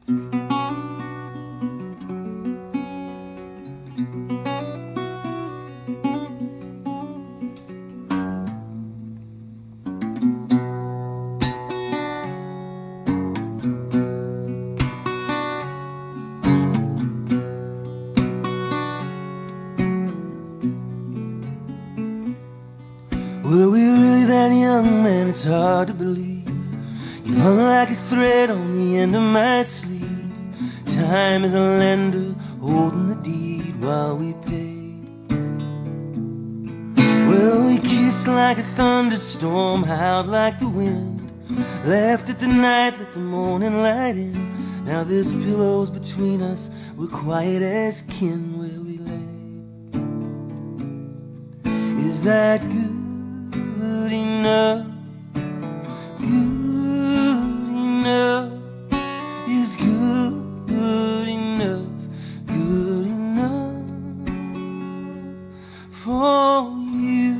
Were we really that young, man? It's hard to believe. You hung like a thread on the end of my sleeve. Time is a lender, holding the deed while we pay. Well, we kissed like a thunderstorm, howled like the wind, laughed at the night, let the morning light in. Now there's pillows between us, we're quiet as kin where we lay. Is that good enough? Good enough is good enough, good enough for you.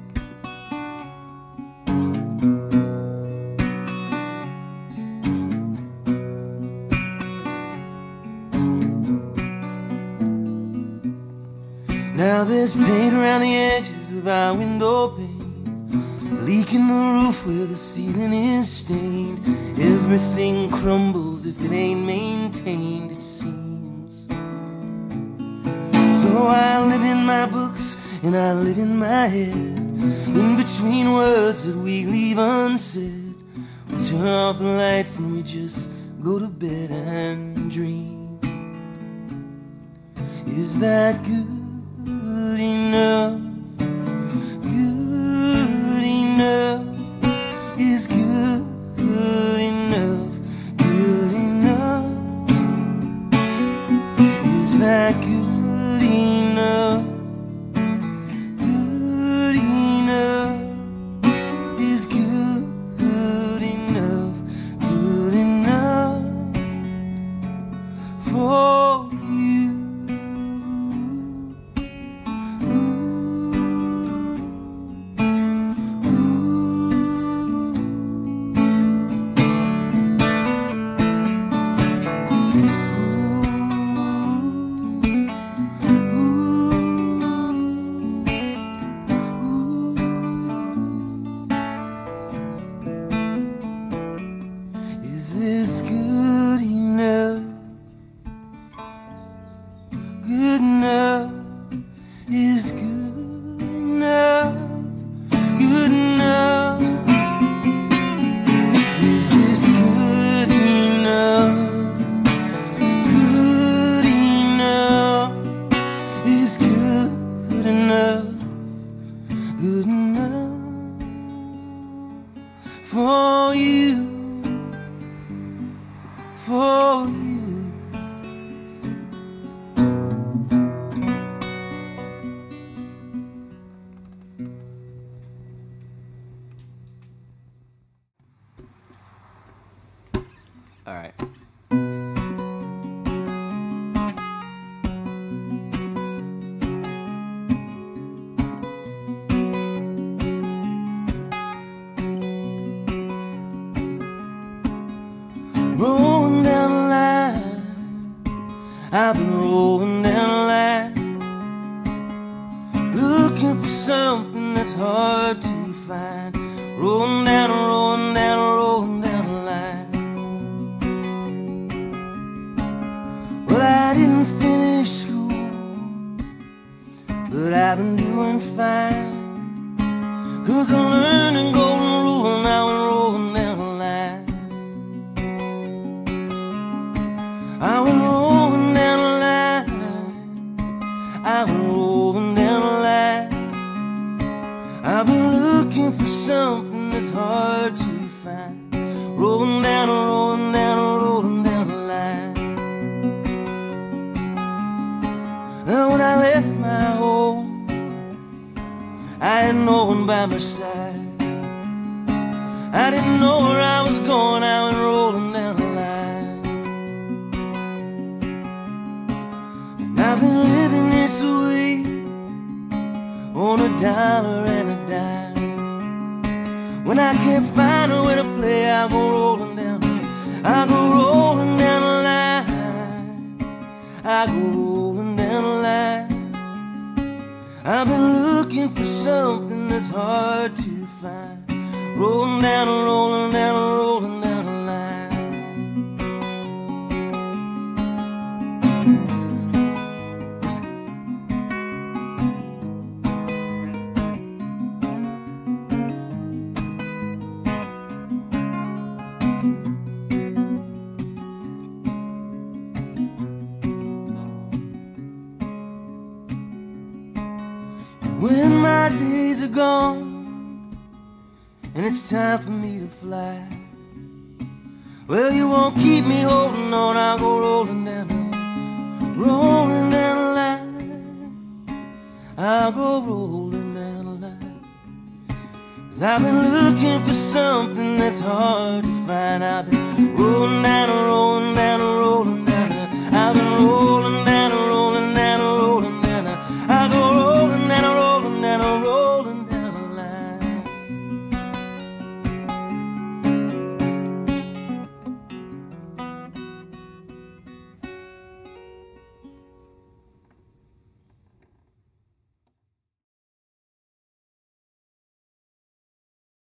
Now there's paint around the edges of our window pane, leak in the roof where the ceiling is stained. Everything crumbles if it ain't maintained, it seems. So I live in my books and I live in my head, in between words that we leave unsaid. We turn off the lights and we just go to bed and dream. Is that good enough? Good enough is good enough, good enough. Is that good enough? Good enough is good enough, good enough for you. Is this good enough? Good enough is good enough, good enough. Is this good enough? Good enough is good enough, good enough for you. For you. All right. Rolling down the line, I've been rolling down the line, looking for something that's hard to find. Rolling down, rolling down, rolling down the line. Well, I didn't finish school, but I've been doing fine, 'cause I learned a golden rule now and rolling down the line. I went rolling down the line, I went rolling down the line. I've been looking for something that's hard to find. Rolling down, rolling down, rolling down the line. Now when I left my home, I had no one by my side. I didn't know where I was going, I went rolling down the line. I've been living this way on a dollar and a dime. When I can't find a way to play, I go rolling down, I go rolling down the line. I go rolling down the line. I've been looking for something that's hard to find. Rolling down, rolling down, rolling down the line. When my days are gone and it's time for me to fly, well, you won't keep me holding on. I'll go rolling down the line. I'll go rolling down the line. 'Cause I've been looking for something that's hard to find. I've been rolling down, rolling down,